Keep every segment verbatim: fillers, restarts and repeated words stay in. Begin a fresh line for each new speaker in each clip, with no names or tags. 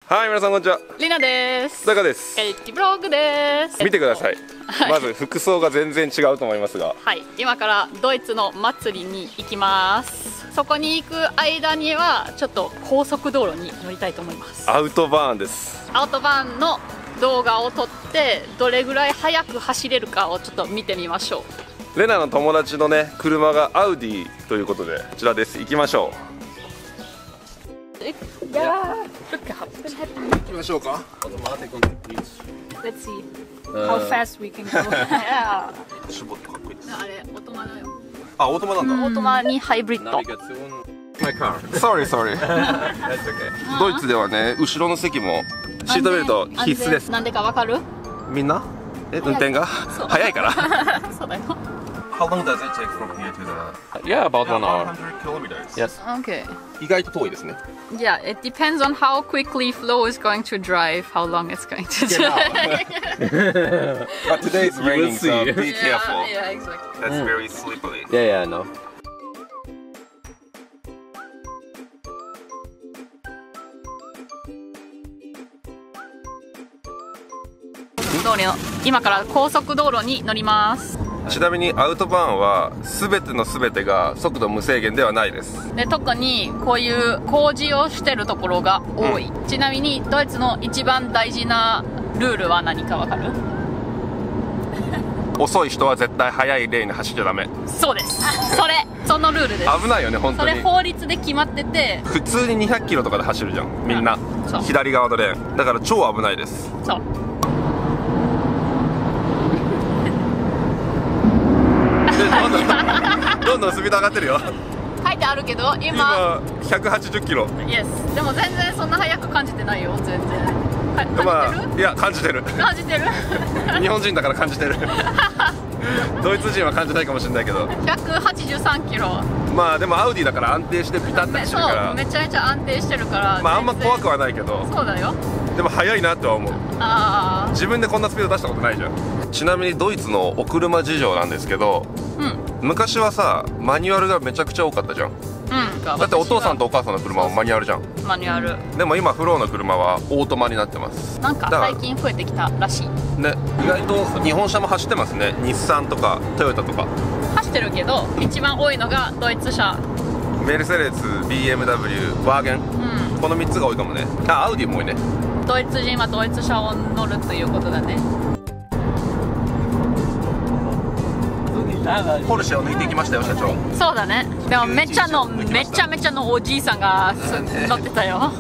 はい、皆さんこんにちは。
りなです。
タカです。
エイティブログです。
見てください。
はい、
まず服装が全然違うと思いますが、
はい、今からドイツの祭りに行きます。そこに行く間にはちょっと高速道路に乗りたいと思います。
アウトバーンです。
アウトバーンの動画を撮ってどれぐらい速く走れるかをちょっと見てみましょ
う。レナの友達のね車がアウディということでこちらです。行きましょう。
いやー、Glück gehabt.
行きましょうか。
Let's see how fast we can go. あれ、オートマだよ。
あ、オートマなんだ。
オートマにハイブリッド。
Sorry, sorry. ドイツではね、後ろの席もシートベルト必須です。
なんでかわかる？
みんな？え、運転が早いから。
そうだよ。
How long does it take from here to the?
Yeah, about one hour.
one hundred kilometers.
Yes.
Okay.
意外と遠いですね。
Yeah, it depends on how quickly Flo is going to drive, how long it's going to take.
But today it's raining, so
see.
be careful.
Yeah, exactly.
That's very slippery.
Yeah, yeah, I know.
道路の今から高速道路に乗ります。
ちなみにアウトバーンは全ての全てが速度無制限ではないです。
で特にこういう工事をしてるところが多い、うん、ちなみにドイツの一番大事なルールは何かわかる？
遅い人は絶対速いレーンに走っちゃダメ。そう
です。それそのルールです。
危ないよね本当に。
それ法律で決まってて、
普通ににひゃくキロとかで走るじゃんみんな、うん、左側のレーンだから超危ないです。
そう
どんどんどんどんスピード上がってるよ。
書いてあるけど今
今ひゃくはちじゅっキロ。
Yes。でも全然そんな速く感じてないよ全然。感じてる？
まあ、いや感じてる。
感じてる。
日本人だから感じてる。ドイツ人は感じないかもしれないけど。
ひゃくはちじゅうさんキロ。
まあでもアウディだから安定してピタッと走るから。
そうめちゃめちゃ安定してるから。
まああんま怖くはないけど。
そうだよ。
でも速いなとは思う。
ああ。
自分でこんなスピード出したことないじゃん。ちなみにドイツのお車事情なんですけど、うん、昔はさマニュアルがめちゃくちゃ多かったじゃん。うん、だってお父さんとお母さんの車はマニュアルじゃん。
マニュアル。
でも今フローの車はオートマになってます。
なんか最近増えてきたらしい
ね。意外と日本車も走ってますね。日産とかトヨタとか
走ってるけど一番多いのがドイツ車。
メルセデス、ビーエムダブリュー、ワーゲン、うん、このみっつが多いかもね。あ、アウディも多いね。
ドイツ人はドイツ車を乗るということだね。
ポルシェを抜いていきましたよ社長。
そうだね。でもめちゃのめちゃめちゃのおじいさんが乗ってたよ。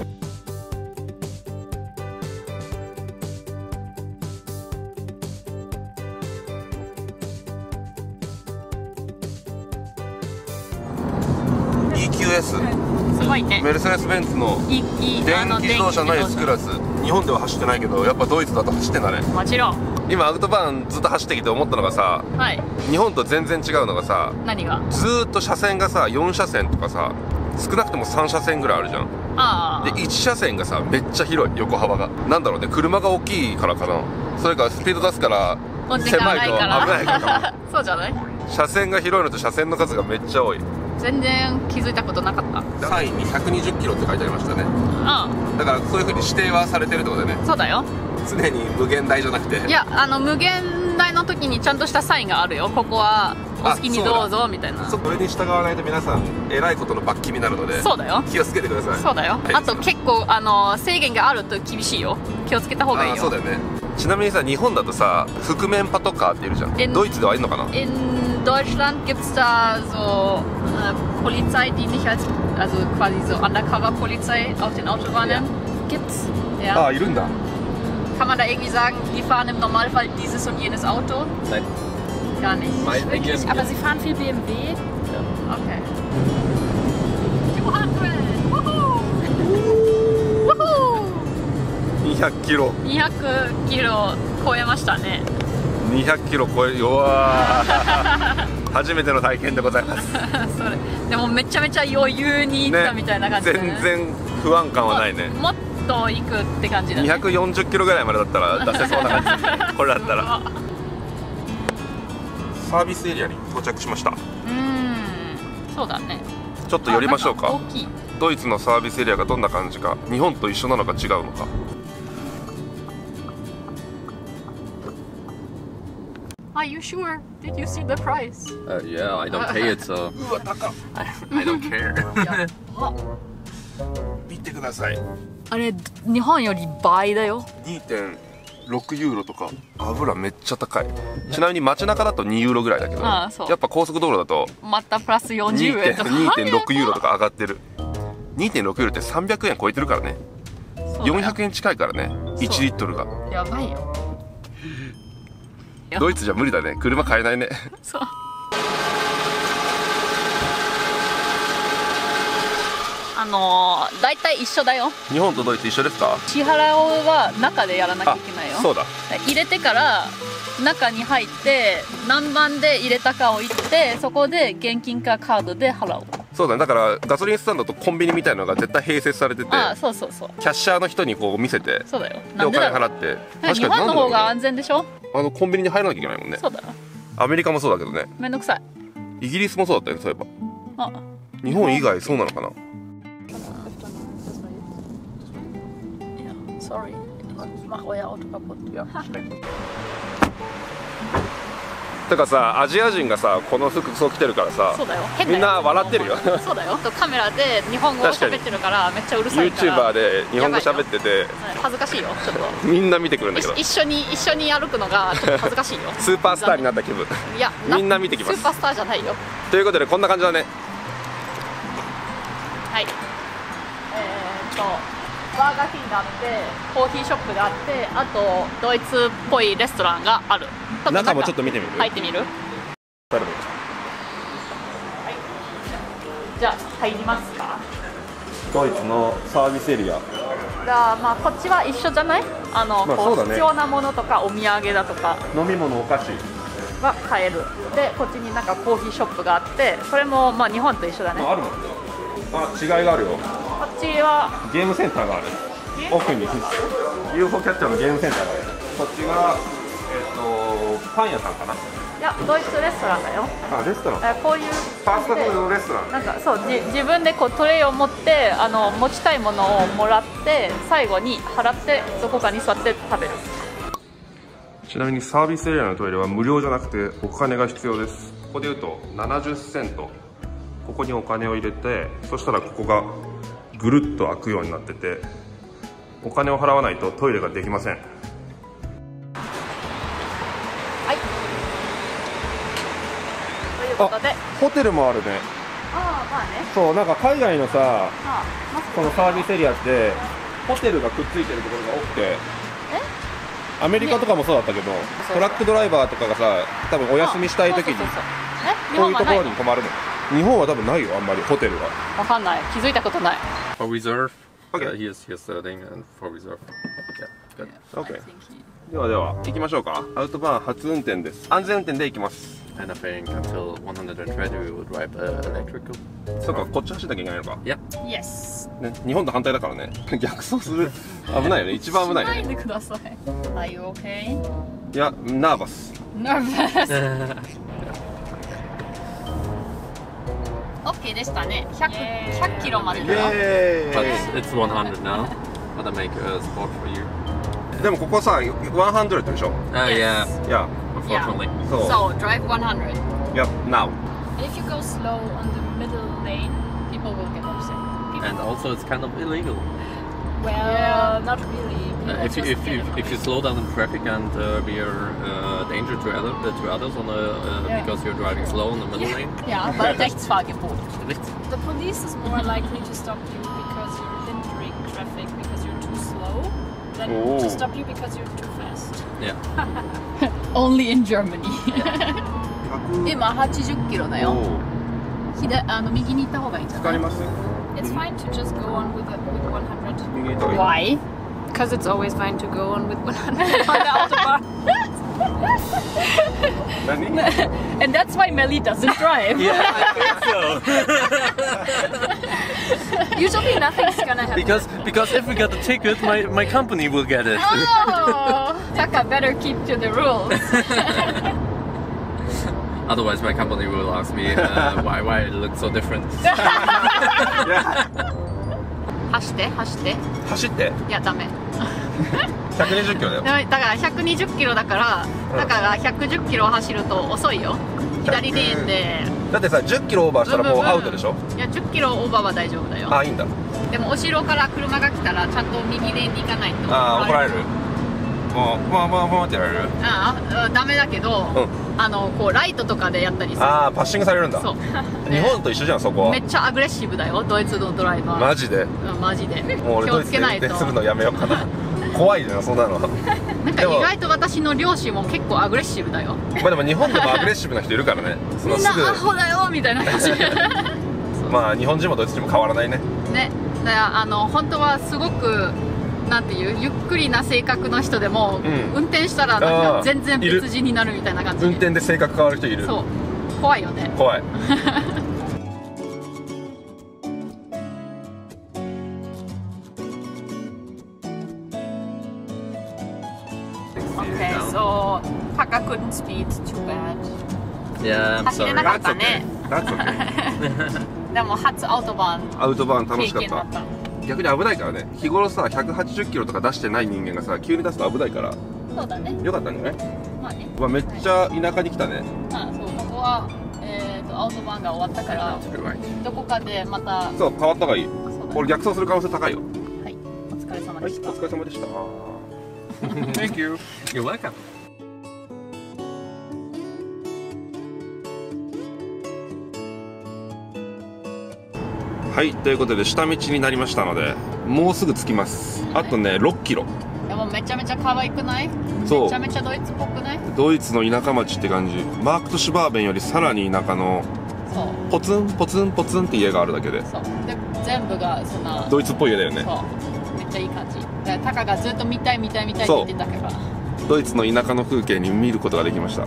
イーキューエス
すごいね。
メルセデス・ベンツの電気自動車の S クラス。日本では走ってないけどやっぱドイツだと走ってんだね。
もちろん。
今アウトバーンずっと走ってきて思ったのがさ、はい、日本と全然違うのがさ、
何が？
ずーっと車線がさよん車線とかさ少なくともさん車線ぐらいあるじゃん。あでいち車線がさめっちゃ広い横幅が。なんだろうね、車が大きいからかな。それからスピード出すから狭いと危ないから
そうじゃない？
車線が広いのと車線の数がめっちゃ多い。
全然気づいたことなかった。
サインにひゃくにじゅっキロって書いてありましたね。ああだからそういうふうに指定はされてるってことだよね。
そうだよ。
常に無限大じゃなくて。い
やあの無限大の時にちゃんとしたサインがあるよ。ここはお好きにどうぞみたいな。
それに従わないと皆さんえらいことの罰金になるので。そうだよ。気をつけてください。
そうだよ。あと結構あの制限があると厳しいよ。気をつけた方がいいよ。
そうだよね。ちなみにさ日本だとさ覆面パトカーっているじゃん。ドイツではいるのかな？
In Deutschland gibt's da so Polizei, die nicht als also quasi so Undercover Polizei auf den Autobahnen gibt's. Ja.
Ah, いるんだ。
Kann man da irgendwie sagen, die fahren im Normalfall dieses und jenes Auto?
Nein.
Gar nicht.
Nicht
wirklich, aber sie fahren viel B M W? Ja. Okay. Wuhu!
にひゃくキロ。
にひゃくキロ超えましたね。
にひゃくキロ超え、うわー初めての体験でございます。
それでもめちゃめちゃ余裕に行ったみたいな感じで、ね、
全然不安感はないね。
もっと行くって感じだね。
にひゃくよんじゅっキロぐらいまでだったら出せそうな感じですね。これだったらサービスエリアに到着しました。
うーんそうだね。
ちちょっと寄りましょうか。
大きい。
ドイツのサービスエリアがどんな感じか、日本と一緒なのか違うのか。
Are you sure? Did you see the price?
Uh, yeah, I don't pay it, so
うわ高っ
I, I don't care.
見てください。
あれ日本より倍だよ。
にてんろくユーロとか。油めっちゃ高い。ちなみに街中だとにユーロぐらいだけど、
ああそう
やっぱ高速道路だと
またプラスよんじゅうえんとか。
にてんろくユーロとか上がってる。にてんろくユーロってさんびゃくえん超えてるからね。よんひゃくえん近いからね、いちリットルが。
やばいよ。
ドイツじゃ無理だね。車買えないね。
そう。あのー、大体一緒だよ。
日本とドイツ一緒ですか？
支払いは中でやらなきゃいけないよ。
そうだ。
入れてから中に入って何番で入れたかを言って、そこで現金かカードで払う。
そうだね。だからガソリンスタンドとコンビニみたいなのが絶対併設されてて、
ああそうそうそう。
キャッシャーの人にこう見せて、
そうだよ。
でお金
だろう
払って。
日本の方が安
全。
全でしょ。
あのコンビニに入らなきゃいけないもんね。
そうだよ。
アメリカもそうだけどね。
めんどくさい。
イギリスもそうだったよね、そういえば。
あ、
日本以外そうなのかな。
Sorry. Ich mach euer Auto kaputt. Ja.
てかさ、アジア人がさこの服装着てるからさ、
そうだよ。変だよ。
みんな笑ってるよ。
そうだよ。カメラで日本語を喋ってるからめっちゃうるさいから。
YouTuber で日本語喋ってて
恥ずかしいよ。ちょっと。
みんな見てくるんだけど。
一緒に一緒に歩くのがちょっと恥ずかしいよ。
スーパースターになった気分。
いや、
みんな見てきます。
スーパースターじゃないよ。
ということでこんな感じだね。
はい。えー、っと。バーガーキングがあって、コーヒーショップがあって、あとドイツっぽいレストランがある。
中もちょっと見てみる？
入ってみる？はい。じゃあ入りますか。
ドイツのサービスエリア。
じゃあまあこっちは一緒じゃない？あの、
まあそうだね、
こう必要なものとかお土産だとか
飲み物お菓子
が買える。でこっちになんかコーヒーショップがあって、それもまあ日本と一緒だね。
あるの？あ、違いがあるよ。
こっちは
ゲームセンターがある。奥に ユーフォー キャッチャーのゲームセンターがある。こっちがえっ、ー、とパン屋さんかな。
いやドイツレストランだよ。
あ、レストラン。
えこういう
ファーストフードレストラン。
なんかそうじ自分でこうトレイを持ってあの持ちたいものをもらって最後に払ってどこかに座って食べる。
ちなみにサービスエリアのトイレは無料じゃなくてお金が必要です。ここで言うとななじゅっセント。ここにお金を入れて、そしたらここがぐるっと開くようになってて、お金を払わないとトイレができません。
はい。ということで、
ホテルもあるね。
ああまあね。
そうなんか海外のさ、
ああマスク
このサービスエリアってホテルがくっついてるところが多くて、アメリカとかもそうだったけど、
ね、
トラックドライバーとかがさ、多分お休みしたい時にこういうところに泊まるの。日本は多分ないよ、あんまりホテルは。
わかんない。気づいたことない。
For reserve.
Okay.
Uh, here's here's the thing and for reserve. Yeah, good.
Okay. ではでは行きましょうか。アウトバーン初運転です。安全運転で行きます。
And I think until one hundred twenty we will drive uh, electrical.
そうか、こっち走んなきゃいけないのか。
Yeah.
Yes。
ね、日本と反対だからね。逆走する。危ないよね。一番危ないよね。
しないでください。Are you okay?
いや、ナーバス。
Nervous。オッケーでしたね。ひゃく、ひゃくキロまでだよ。
But it's one hundred now. But I make a sport for you.
でもここさ、ひゃくでしょ。
Uh, yeah.
Yeah.
Unfortunately.
So,
So drive one hundred.
yeah, now.
If you go slow on the middle lane, people will get upset. People
And also it's kind of illegal.
Well, yeah, not really.
Uh, if you if you if you slow down in traffic and uh, be a uh, danger to other uh, to others on a, uh,
Yeah.
because you're driving slow in the middle lane.
Ja, weil Rechtsfahrgebot.
Rechts.
The police is more likely to stop you because you're hindering traffic because you're too slow than
Oh.
to stop you because you're too fast.
Yeah.
Only in Germany. 今はちじゅっキロだよ。左あの右に行った方がいいんじゃない？
わかります。
It's fine to just go on with, the, with one hundred.
右に行った方がいい。
Why?
Because it's always fine to go on with one hundred on the autobahn.
何？
And that's why Melly doesn't drive.
Yeah, I think so.
Usually nothing's gonna happen.
Because because if we get the ticket, my my company will get it.
Oh, Taka better keep to the rules.
Otherwise, my company will ask me uh, why why it looks so different.
走って走って
走って
いやダメ
ひゃくにじゅっキロだよ。
だからひゃくにじゅっキロだから、
うん、
だからひゃくじゅっキロ走ると遅いよ。左レーンで
だってさじゅっキロオーバーしたらもうアウトでしょ。
いやじゅっキロオーバーは大丈夫だよ。
あ、いいんだ。
でも後ろから車が来たらちゃんと右レーンに行かないと。
ああ、怒られる。もうもうもうもうってやられる。
ああ、ダメだけど、うん、あのこうライトとかでやったりする。あ
あ、パッシングされるんだ。そう日本と一緒じゃん、そこは。
めっちゃアグレッシブだよ、ドイツのドライバー。
マジで、
うん、マジで
もう俺ドイツで運転するのやめようかな怖いじゃん、そんなの
なんか意外と私の両親も結構アグレッシブだよ。
まあでも日本でもアグレッシブな人いるからね。その
みんなアホだよみたいな感じ
まあ日本人もドイツ人も変わらないね。
ね、だからあの本当はすごくなんていうゆっくりな性格の人でも、うん、運転したらなんか全然別人になるみたいな感じ。
運転で性格変わる人いる。
そう、怖いよね。
怖い
Okay, so Paka couldn't speed too bad.
Yeah, I'm
走れ
sorry.
なかったね。
That's okay.
でも初アウトバーン。
アウトバーン楽しかっ。
経験だったた。
逆に危ないからね。日頃さひゃくはちじゅっキロとか出してない人間がさ急に出すと危ないから。
そうだね。
よかったんじゃない？
まあね。
まあめっちゃ田舎に来たね。
あ、そう、ここはえっとアウトバーンが終わったからどこかでまた。
そう、変わった方がいい。これ逆走する可能性高いよ。
はい、お疲れ様
はい、
でした。
お疲れ様でした。Thank you.
You're welcome.
はい、ということで下道になりましたのでもうすぐ着きます。あとねろっキロ。
でもめちゃめちゃ可愛くない？
そう、
めちゃめちゃドイツっぽくない？
ドイツの田舎町って感じ。マークトシュバーベンよりさらに田舎のポツンポツンポツンって家があるだけで、
そうで全部がそんな
ドイツっぽい家だよね。
そうめっちゃいい感じ。だからタカがずっと見たい見たい見たいって言ってたから
ドイツの田舎の風景に見ることができました。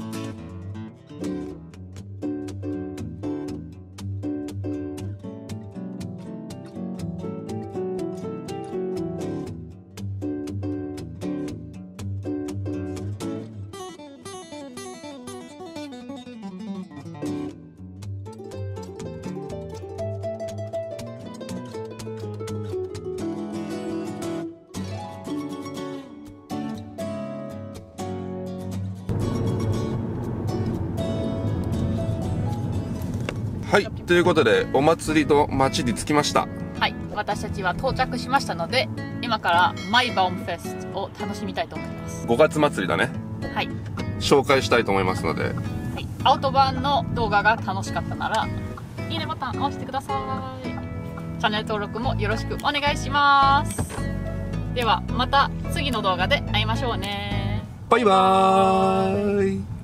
はい、ということでお祭りの街に着きました。
はい、私たちは到着しましたので今からマイバウムフェストを楽しみたいと思います。
ごがつ祭りだね。
はい、
紹介したいと思いますので、はい、
アウトバーンの動画が楽しかったならいいねボタン押してください。チャンネル登録もよろしくお願いします。ではまた次の動画で会いましょうね。
バイバーイ。